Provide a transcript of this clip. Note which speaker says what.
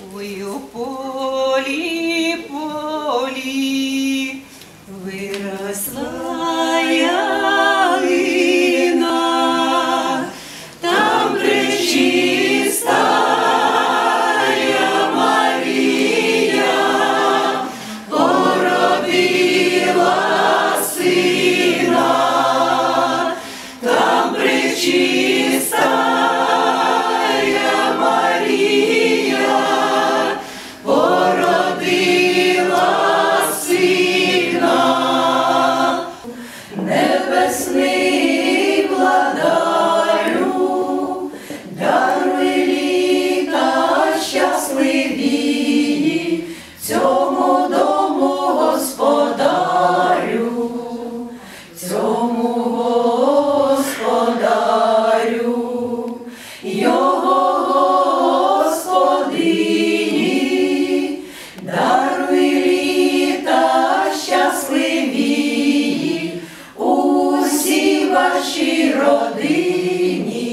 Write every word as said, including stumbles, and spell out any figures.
Speaker 1: Ой, у полі, полі виросла ялина, там пречистая Марія породила сина, там пречистая небесний владарю, даруй літа щасливі цьому дому господарю, цьому господарю, його господині, даруй літа щасливі вашій родині.